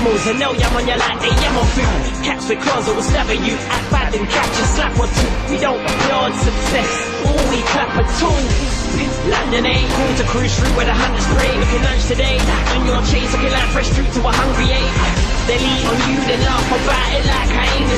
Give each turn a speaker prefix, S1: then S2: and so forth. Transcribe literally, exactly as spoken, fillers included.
S1: mammals, and they'll yum on you like they yum on food. Cats with claws that will stab at you, act bad and catch a slap or two. We don't applaud success, all we clap at all. London ain't cool to cruise through where the hunters spray. Looking lunch today, on your chase, looking like fresh fruit to a hungry ape. They'll eat on you, then laugh about it like I ain't